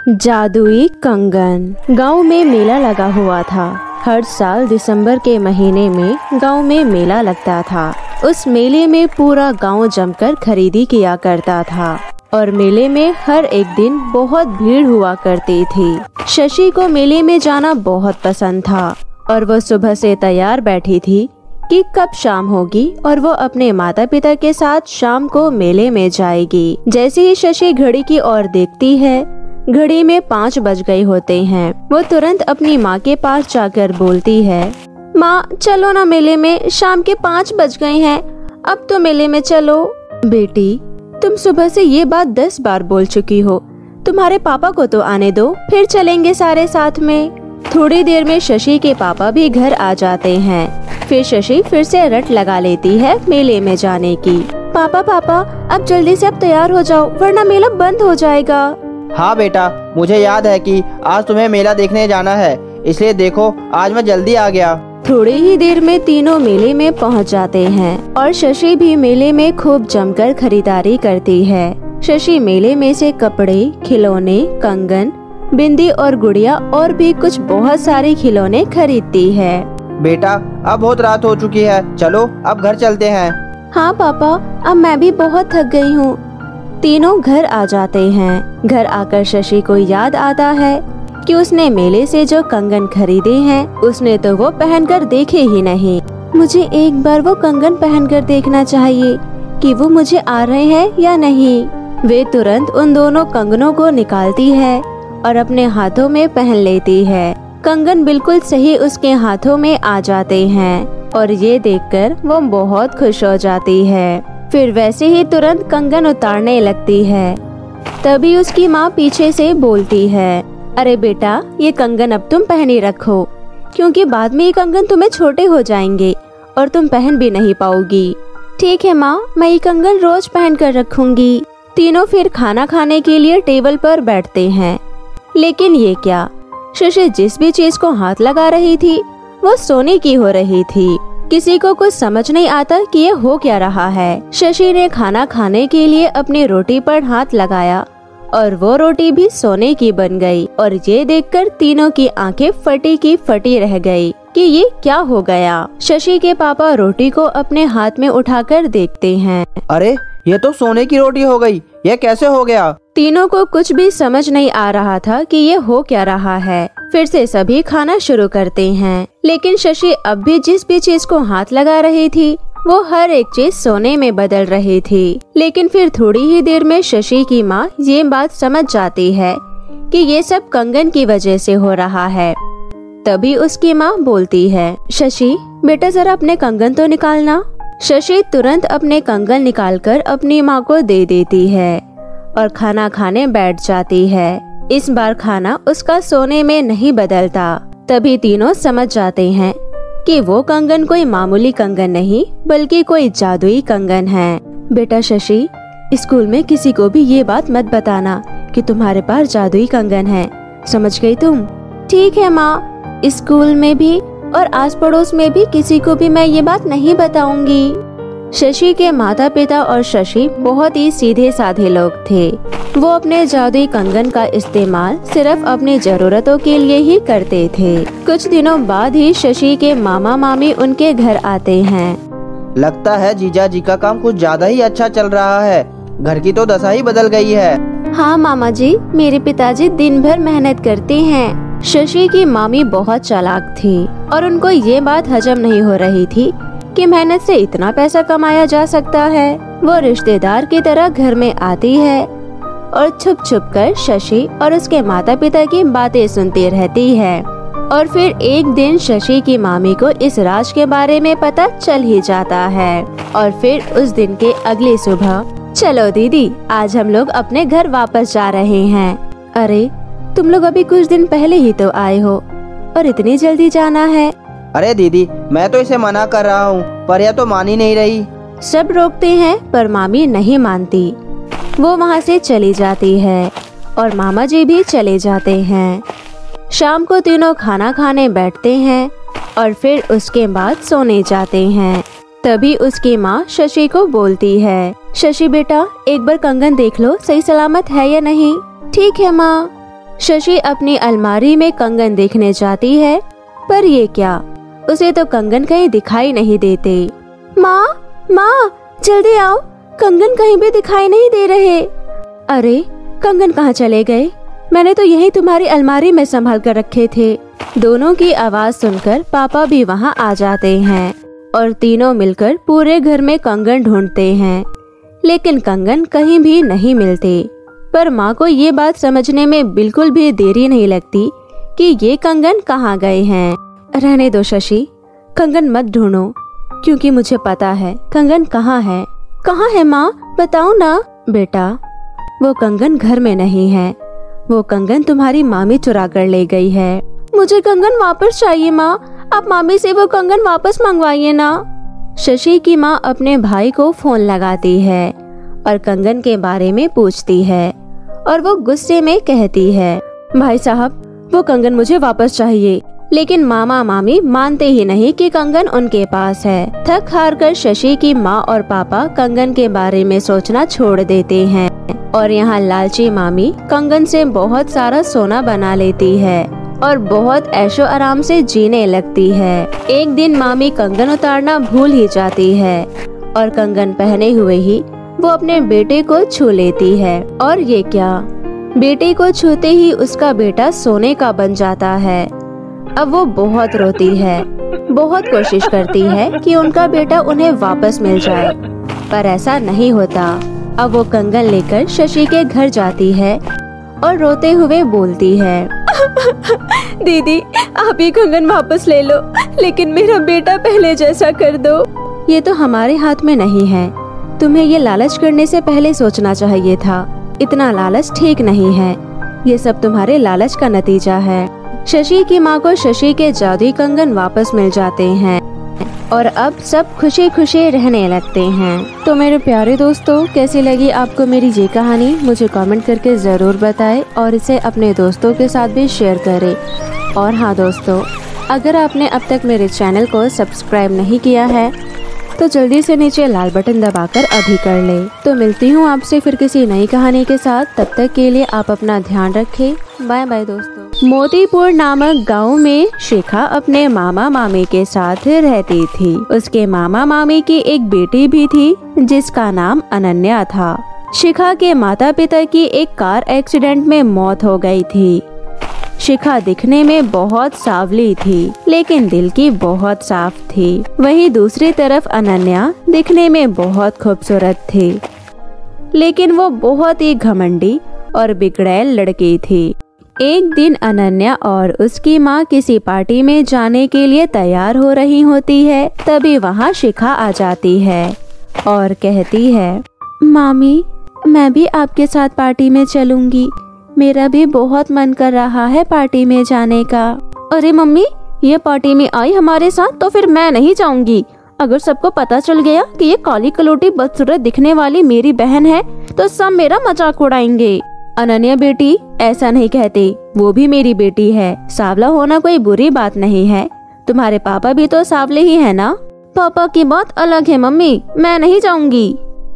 जादुई कंगन। गांव में मेला लगा हुआ था। हर साल दिसंबर के महीने में गांव में मेला लगता था। उस मेले में पूरा गांव जमकर खरीदी किया करता था और मेले में हर एक दिन बहुत भीड़ हुआ करती थी। शशि को मेले में जाना बहुत पसंद था और वो सुबह से तैयार बैठी थी कि कब शाम होगी और वो अपने माता पिता के साथ शाम को मेले में जाएगी। जैसे ही शशि घड़ी की ओर देखती है, घड़ी में 5 बज गए होते हैं। वो तुरंत अपनी माँ के पास जाकर बोलती है, माँ चलो ना मेले में, शाम के 5 बज गए हैं, अब तो मेले में चलो। बेटी, तुम सुबह से ये बात 10 बार बोल चुकी हो, तुम्हारे पापा को तो आने दो, फिर चलेंगे सारे साथ में। थोड़ी देर में शशि के पापा भी घर आ जाते हैं। फिर शशि फिर से रट लगा लेती है मेले में जाने की। पापा अब जल्दी से अब तैयार हो जाओ, वरना मेला बंद हो जाएगा। हाँ बेटा, मुझे याद है कि आज तुम्हें मेला देखने जाना है, इसलिए देखो आज मैं जल्दी आ गया। थोड़ी ही देर में तीनों मेले में पहुंच जाते हैं और शशि भी मेले में खूब जमकर खरीदारी करती है। शशि मेले में से कपड़े, खिलौने, कंगन, बिंदी और गुड़िया और भी कुछ बहुत सारे खिलौने खरीदती है। बेटा, अब बहुत रात हो चुकी है, चलो अब घर चलते हैं। हाँ पापा, अब मैं भी बहुत थक गई हूँ। तीनों घर आ जाते हैं। घर आकर शशि को याद आता है कि उसने मेले से जो कंगन खरीदे हैं, उसने तो वो पहनकर देखे ही नहीं। मुझे एक बार वो कंगन पहनकर देखना चाहिए कि वो मुझे आ रहे हैं या नहीं। वे तुरंत उन दोनों कंगनों को निकालती है और अपने हाथों में पहन लेती है। कंगन बिल्कुल सही उसके हाथों में आ जाते हैं और ये देखकर वो बहुत खुश हो जाती है। फिर वैसे ही तुरंत कंगन उतारने लगती है। तभी उसकी माँ पीछे से बोलती है, अरे बेटा, ये कंगन अब तुम पहने रखो, क्योंकि बाद में ये कंगन तुम्हें छोटे हो जाएंगे और तुम पहन भी नहीं पाओगी। ठीक है माँ, मैं ये कंगन रोज पहन कर रखूंगी। तीनों फिर खाना खाने के लिए टेबल पर बैठते हैं। लेकिन ये क्या, शशि जिस भी चीज को हाथ लगा रही थी वो सोने की हो रही थी। किसी को कुछ समझ नहीं आता कि ये हो क्या रहा है। शशि ने खाना खाने के लिए अपनी रोटी पर हाथ लगाया और वो रोटी भी सोने की बन गई और ये देखकर तीनों की आंखें फटी की फटी रह गई कि ये क्या हो गया। शशि के पापा रोटी को अपने हाथ में उठाकर देखते हैं। अरे, ये तो सोने की रोटी हो गई, ये कैसे हो गया? तीनों को कुछ भी समझ नहीं आ रहा था कि ये हो क्या रहा है। फिर से सभी खाना शुरू करते हैं, लेकिन शशि अब भी जिस भी चीज को हाथ लगा रही थी वो हर एक चीज सोने में बदल रही थी। लेकिन फिर थोड़ी ही देर में शशि की माँ ये बात समझ जाती है कि ये सब कंगन की वजह से हो रहा है। तभी उसकी माँ बोलती है, शशि बेटा जरा अपने कंगन तो निकालना। शशि तुरंत अपने कंगन निकालकर अपनी माँ को दे देती है और खाना खाने बैठ जाती है। इस बार खाना उसका सोने में नहीं बदलता। तभी तीनों समझ जाते हैं कि वो कंगन कोई मामूली कंगन नहीं बल्कि कोई जादुई कंगन है। बेटा शशि, स्कूल में किसी को भी ये बात मत बताना कि तुम्हारे पास जादुई कंगन है, समझ गई तुम? ठीक है माँ, स्कूल में भी और आस पड़ोस में भी किसी को भी मैं ये बात नहीं बताऊंगी। शशि के माता पिता और शशि बहुत ही सीधे साधे लोग थे। वो अपने जादुई कंगन का इस्तेमाल सिर्फ अपनी जरूरतों के लिए ही करते थे। कुछ दिनों बाद ही शशि के मामा मामी उनके घर आते हैं। लगता है जीजा जी का काम कुछ ज्यादा ही अच्छा चल रहा है, घर की तो दशा ही बदल गई है। हाँ मामा जी, मेरे पिताजी दिन भर मेहनत करते हैं। शशि की मामी बहुत चालाक थी और उनको ये बात हजम नहीं हो रही थी कि मेहनत से इतना पैसा कमाया जा सकता है। वो रिश्तेदार की तरह घर में आती है और छुप छुप कर शशि और उसके माता पिता की बातें सुनती रहती है। और फिर एक दिन शशि की मामी को इस राज के बारे में पता चल ही जाता है। और फिर उस दिन के अगली सुबह, चलो दीदी, आज हम लोग अपने घर वापस जा रहे हैं। अरे, तुम लोग अभी कुछ दिन पहले ही तो आए हो और इतनी जल्दी जाना है? अरे दीदी, मैं तो इसे मना कर रहा हूँ पर यह तो मान ही नहीं रही। सब रोकते हैं पर मामी नहीं मानती। वो वहाँ से चली जाती है और मामा जी भी चले जाते हैं। शाम को तीनों खाना खाने बैठते हैं और फिर उसके बाद सोने जाते हैं। तभी उसकी माँ शशि को बोलती है, शशि बेटा, एक बार कंगन देख लो, सही सलामत है या नहीं। ठीक है माँ। शशि अपनी अलमारी में कंगन देखने जाती है, पर ये क्या, उसे तो कंगन कहीं दिखाई नहीं देते। माँ माँ जल्दी आओ, कंगन कहीं भी दिखाई नहीं दे रहे। अरे कंगन कहाँ चले गए? मैंने तो यही तुम्हारी अलमारी में संभाल कर रखे थे। दोनों की आवाज सुनकर पापा भी वहाँ आ जाते हैं और तीनों मिलकर पूरे घर में कंगन ढूंढते हैं, लेकिन कंगन कहीं भी नहीं मिलते। पर माँ को ये बात समझने में बिल्कुल भी देरी नहीं लगती कि ये कंगन कहाँ गए हैं। रहने दो शशि, कंगन मत ढूंढो, क्योंकि मुझे पता है कंगन कहाँ है। कहाँ है माँ, बताओ ना। बेटा, वो कंगन घर में नहीं है, वो कंगन तुम्हारी मामी चुरा कर ले गई है। मुझे कंगन वापस चाहिए माँ, आप मामी से वो कंगन वापस मंगवाइए ना। शशि की माँ अपने भाई को फोन लगाती है और कंगन के बारे में पूछती है और वो गुस्से में कहती है, भाई साहब वो कंगन मुझे वापस चाहिए। लेकिन मामा मामी मानते ही नहीं कि कंगन उनके पास है। थक हार कर शशि की माँ और पापा कंगन के बारे में सोचना छोड़ देते हैं और यहाँ लालची मामी कंगन से बहुत सारा सोना बना लेती है और बहुत ऐशो आराम से जीने लगती है। एक दिन मामी कंगन उतारना भूल ही जाती है और कंगन पहने हुए ही वो अपने बेटे को छू लेती है। और ये क्या, बेटे को छूते ही उसका बेटा सोने का बन जाता है। अब वो बहुत रोती है, बहुत कोशिश करती है कि उनका बेटा उन्हें वापस मिल जाए, पर ऐसा नहीं होता। अब वो कंगन लेकर शशि के घर जाती है और रोते हुए बोलती है, दीदी आप ये कंगन वापस ले लो, लेकिन मेरा बेटा पहले जैसा कर दो। ये तो हमारे हाथ में नहीं है, तुम्हें ये लालच करने से पहले सोचना चाहिए था। इतना लालच ठीक नहीं है, ये सब तुम्हारे लालच का नतीजा है। शशि की माँ को शशि के जादुई कंगन वापस मिल जाते हैं और अब सब खुशी खुशी रहने लगते हैं। तो मेरे प्यारे दोस्तों, कैसी लगी आपको मेरी ये कहानी, मुझे कमेंट करके ज़रूर बताएं और इसे अपने दोस्तों के साथ भी शेयर करें। और हाँ दोस्तों, अगर आपने अब तक मेरे चैनल को सब्सक्राइब नहीं किया है तो जल्दी से नीचे लाल बटन दबाकर अभी कर ले। तो मिलती हूँ आपसे फिर किसी नई कहानी के साथ, तब तक के लिए आप अपना ध्यान रखें। बाय बाय दोस्तों। मोतीपुर नामक गांव में शिखा अपने मामा मामी के साथ रहती थी। उसके मामा मामी की एक बेटी भी थी जिसका नाम अनन्या था। शिखा के माता पिता की एक कार एक्सीडेंट में मौत हो गई थी। शिखा दिखने में बहुत सांवली थी, लेकिन दिल की बहुत साफ थी। वहीं दूसरी तरफ अनन्या दिखने में बहुत खूबसूरत थी, लेकिन वो बहुत ही घमंडी और बिगड़ैल लड़की थी। एक दिन अनन्या और उसकी माँ किसी पार्टी में जाने के लिए तैयार हो रही होती है, तभी वहाँ शिखा आ जाती है और कहती है, मामी मैं भी आपके साथ पार्टी में चलूंगी, मेरा भी बहुत मन कर रहा है पार्टी में जाने का। अरे मम्मी, ये पार्टी में आई हमारे साथ तो फिर मैं नहीं जाऊंगी। अगर सबको पता चल गया कि ये काली कलोटी बदसूरत दिखने वाली मेरी बहन है तो सब मेरा मजाक उड़ाएंगे। अनन्या बेटी, ऐसा नहीं कहते, वो भी मेरी बेटी है। सांवला होना कोई बुरी बात नहीं है, तुम्हारे पापा भी तो सांवले ही है ना। पापा की बात अलग है मम्मी, मैं नहीं जाऊंगी।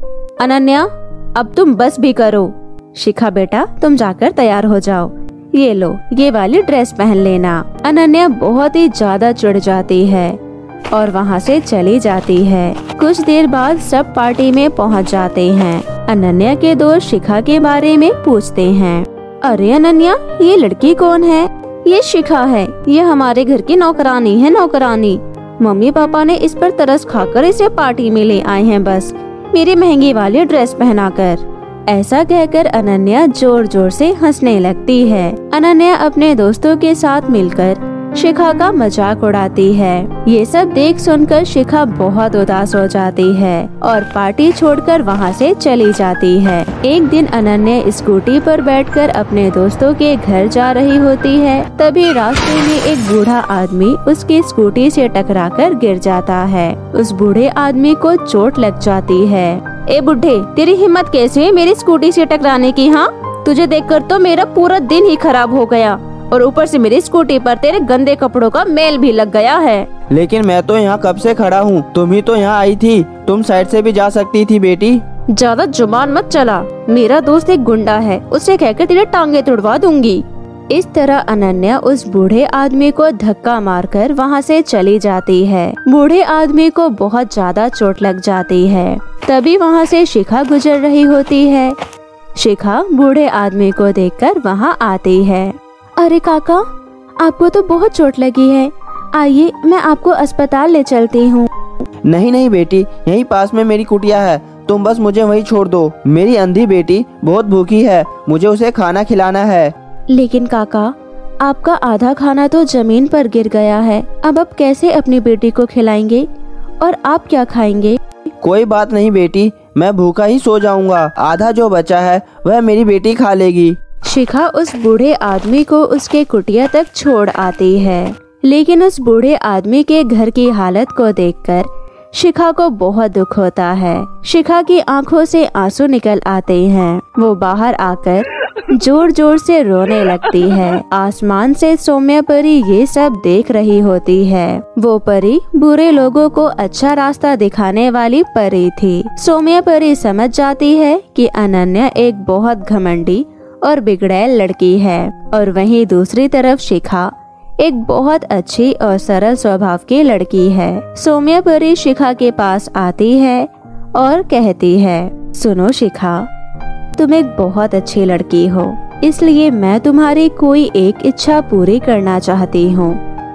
अनन्या अब तुम बस भी करो। शिखा बेटा, तुम जाकर तैयार हो जाओ, ये लो ये वाली ड्रेस पहन लेना। अनन्या बहुत ही ज्यादा चिढ़ जाती है और वहाँ से चली जाती है। कुछ देर बाद सब पार्टी में पहुँच जाते हैं। अनन्या के दोस्त शिखा के बारे में पूछते हैं, अरे अनन्या, ये लड़की कौन है? ये शिखा है, ये हमारे घर की नौकरानी है, नौकरानी। मम्मी पापा ने इस पर तरस खाकर इसे पार्टी में ले आए हैं, बस मेरी महंगी वाली ड्रेस पहनाकर। ऐसा कहकर अनन्या जोर जोर से हंसने लगती है। अनन्या अपने दोस्तों के साथ मिलकर शिखा का मजाक उड़ाती है। ये सब देख सुनकर शिखा बहुत उदास हो जाती है और पार्टी छोड़कर वहाँ से चली जाती है। एक दिन अनन्या स्कूटी पर बैठकर अपने दोस्तों के घर जा रही होती है, तभी रास्ते में एक बूढ़ा आदमी उसकी स्कूटी से टकराकर गिर जाता है। उस बूढ़े आदमी को चोट लग जाती है। ए बुढ़े, तेरी हिम्मत कैसे है मेरी स्कूटी से टकराने की? हाँ, तुझे देखकर तो मेरा पूरा दिन ही खराब हो गया और ऊपर से मेरी स्कूटी पर तेरे गंदे कपड़ों का मैल भी लग गया है। लेकिन मैं तो यहाँ कब से खड़ा हूँ, तुम ही तो यहाँ आई थी, तुम साइड से भी जा सकती थी बेटी। ज्यादा जुबान मत चला, मेरा दोस्त एक गुंडा है, उसे कहकर तेरे टांगे तुड़वा दूंगी। इस तरह अनन्या उस बूढ़े आदमी को धक्का मारकर वहाँ से चली जाती है। बूढ़े आदमी को बहुत ज्यादा चोट लग जाती है। तभी वहाँ से शिखा गुजर रही होती है। शिखा बूढ़े आदमी को देखकर वहाँ आती है। अरे काका, आपको तो बहुत चोट लगी है, आइए मैं आपको अस्पताल ले चलती हूँ। नहीं नहीं बेटी, यहीं पास में मेरी कुटिया है, तुम बस मुझे वहीं छोड़ दो। मेरी अंधी बेटी बहुत भूखी है, मुझे उसे खाना खिलाना है। लेकिन काका, आपका आधा खाना तो जमीन पर गिर गया है, अब आप कैसे अपनी बेटी को खिलाएंगे और आप क्या खाएंगे? कोई बात नहीं बेटी, मैं भूखा ही सो जाऊंगा, आधा जो बचा है वह मेरी बेटी खा लेगी। शिखा उस बूढ़े आदमी को उसके कुटिया तक छोड़ आती है। लेकिन उस बूढ़े आदमी के घर की हालत को देखकर शिखा को बहुत दुख होता है। शिखा की आंखों से आंसू निकल आते हैं। वो बाहर आकर जोर जोर से रोने लगती है। आसमान से सौम्या परी ये सब देख रही होती है। वो परी बुरे लोगों को अच्छा रास्ता दिखाने वाली परी थी। सौम्या परी समझ जाती है कि अनन्या एक बहुत घमंडी और बिगड़ैल लड़की है और वहीं दूसरी तरफ शिखा एक बहुत अच्छी और सरल स्वभाव की लड़की है। सौम्या परी शिखा के पास आती है और कहती है, सुनो शिखा, तुम एक बहुत अच्छी लड़की हो, इसलिए मैं तुम्हारी कोई एक इच्छा पूरी करना चाहती हूँ।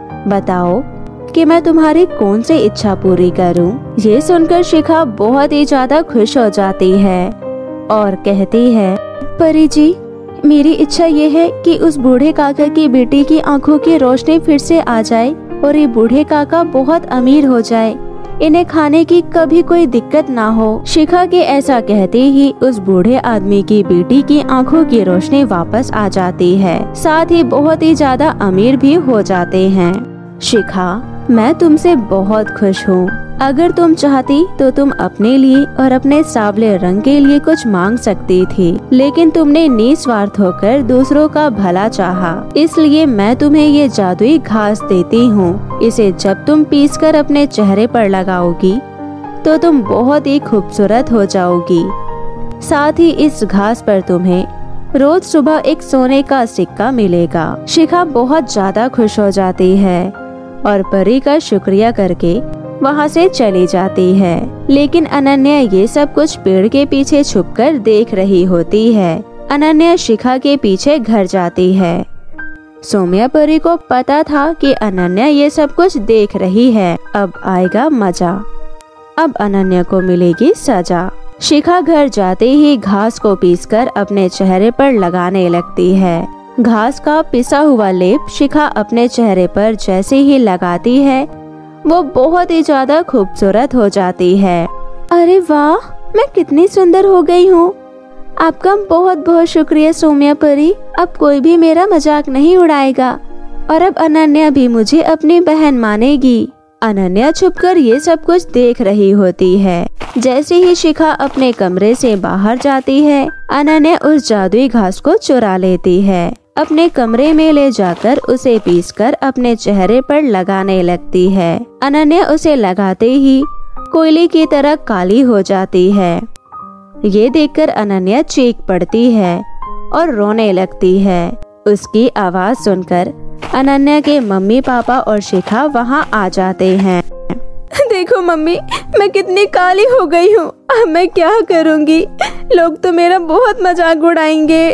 बताओ कि मैं तुम्हारी कौन सी इच्छा पूरी करूँ? ये सुनकर शिखा बहुत ही ज्यादा खुश हो जाती है और कहती है, परी जी, मेरी इच्छा ये है कि उस बूढ़े काका की बेटी की आंखों की रोशनी फिर से आ जाए और ये बूढ़े काका बहुत अमीर हो जाए, इन्हें खाने की कभी कोई दिक्कत ना हो। शिखा के ऐसा कहते ही उस बूढ़े आदमी की बेटी की आंखों की रोशनी वापस आ जाती है, साथ ही बहुत ही ज्यादा अमीर भी हो जाते हैं। शिखा, मैं तुमसे बहुत खुश हूँ। अगर तुम चाहती तो तुम अपने लिए और अपने सांवले रंग के लिए कुछ मांग सकती थी, लेकिन तुमने निस्वार्थ होकर दूसरों का भला चाहा, इसलिए मैं तुम्हें ये जादुई घास देती हूँ। इसे जब तुम पीसकर अपने चेहरे पर लगाओगी तो तुम बहुत ही खूबसूरत हो जाओगी। साथ ही इस घास पर तुम्हें रोज सुबह एक सोने का सिक्का मिलेगा। शिखा बहुत ज्यादा खुश हो जाती है और परी का शुक्रिया करके वहाँ से चली जाती है। लेकिन अनन्या ये सब कुछ पेड़ के पीछे छुपकर देख रही होती है। अनन्या शिखा के पीछे घर जाती है। सौम्या परी को पता था कि अनन्या ये सब कुछ देख रही है, अब आएगा मजा, अब अनन्या को मिलेगी सजा। शिखा घर जाते ही घास को पीसकर अपने चेहरे पर लगाने लगती है। घास का पिसा हुआ लेप शिखा अपने चेहरे पर जैसे ही लगाती है वो बहुत ही ज्यादा खूबसूरत हो जाती है। अरे वाह, मैं कितनी सुंदर हो गई हूँ। आपका बहुत बहुत शुक्रिया सौम्या परी, अब कोई भी मेरा मजाक नहीं उड़ाएगा और अब अनन्या भी मुझे अपनी बहन मानेगी। अनन्या छुपकर ये सब कुछ देख रही होती है। जैसे ही शिखा अपने कमरे से बाहर जाती है, अनन्या उस जादुई घास को चुरा लेती है। अपने कमरे में ले जाकर उसे पीसकर अपने चेहरे पर लगाने लगती है। अनन्या उसे लगाते ही कोयले की तरह काली हो जाती है। ये देखकर अनन्या चीख पड़ती है और रोने लगती है। उसकी आवाज सुनकर अनन्या के मम्मी पापा और शिखा वहाँ आ जाते हैं। देखो मम्मी, मैं कितनी काली हो गई हूँ, अब मैं क्या करूँगी? लोग तो मेरा बहुत मजाक उड़ाएंगे।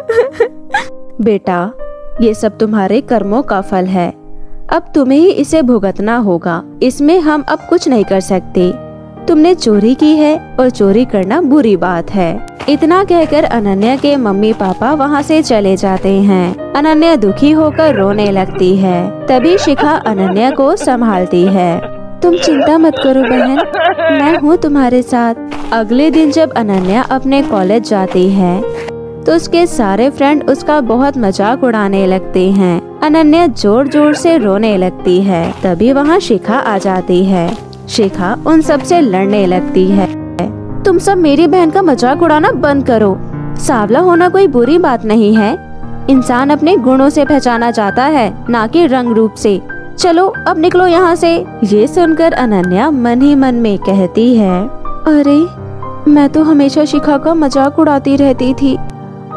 बेटा, ये सब तुम्हारे कर्मों का फल है, अब तुम्हें ही इसे भुगतना होगा, इसमें हम अब कुछ नहीं कर सकते। तुमने चोरी की है और चोरी करना बुरी बात है। इतना कहकर अनन्या के मम्मी पापा वहाँ से चले जाते हैं। अनन्या दुखी होकर रोने लगती है। तभी शिखा अनन्या को संभालती है। तुम चिंता मत करो बहन, मैं हूँ तुम्हारे साथ। अगले दिन जब अनन्या अपने कॉलेज जाती है तो उसके सारे फ्रेंड उसका बहुत मजाक उड़ाने लगते हैं। अनन्या जोर जोर से रोने लगती है। तभी वहाँ शिखा आ जाती है। शिखा उन सब से लड़ने लगती है। तुम सब मेरी बहन का मजाक उड़ाना बंद करो। सांवला होना कोई बुरी बात नहीं है, इंसान अपने गुणों से पहचाना जाता है, ना कि रंग रूप से। चलो अब निकलो यहाँ से। ये सुनकर अनन्या मन ही मन में कहती है, अरे मैं तो हमेशा शिखा का मजाक उड़ाती रहती थी,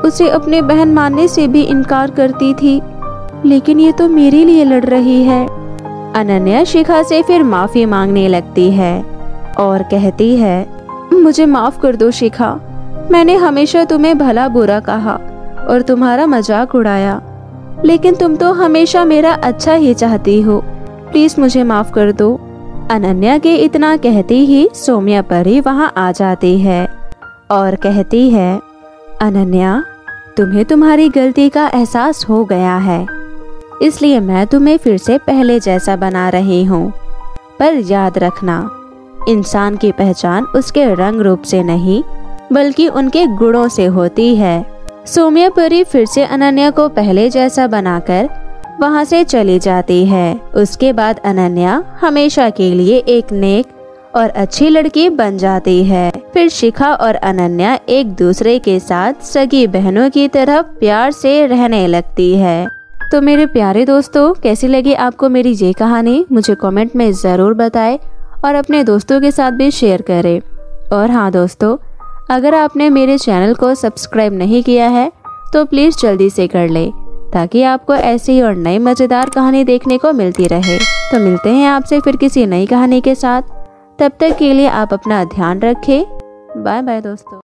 उसे अपने बहन मानने से भी इनकार करती थी, लेकिन ये तो मेरे लिए लड़ रही है। अनन्या शिखा से फिर माफी मांगने लगती है और कहती है, मुझे माफ कर दो शिखा, मैंने हमेशा तुम्हें भला बुरा कहा और तुम्हारा मजाक उड़ाया, लेकिन तुम तो हमेशा मेरा अच्छा ही चाहती हो, प्लीज मुझे माफ कर दो। अनन्या के इतना कहती ही सौम्या परी वहां आ जाती है और कहती है, अनन्या, तुम्हें तुम्हारी गलती का एहसास हो गया है, इसलिए मैं तुम्हें फिर से पहले जैसा बना रही हूँ। पर याद रखना, इंसान की पहचान उसके रंग रूप से नहीं बल्कि उनके गुणों से होती है। सौम्या परी फिर से अनन्या को पहले जैसा बनाकर वहां से चली जाती है। उसके बाद अनन्या हमेशा के लिए एक नेक और अच्छी लड़की बन जाती है। फिर शिखा और अनन्या एक दूसरे के साथ सगी बहनों की तरह प्यार से रहने लगती है। तो मेरे प्यारे दोस्तों, कैसी लगी आपको मेरी ये कहानी? मुझे कमेंट में ज़रूर बताएं और अपने दोस्तों के साथ भी शेयर करें। और हाँ दोस्तों, अगर आपने मेरे चैनल को सब्सक्राइब नहीं किया है तो प्लीज़ जल्दी से कर लें, ताकि आपको ऐसी और नई मज़ेदार कहानी देखने को मिलती रहे। तो मिलते हैं आपसे फिर किसी नई कहानी के साथ। तब तक के लिए आप अपना ध्यान रखें। बाय बाय दोस्तों।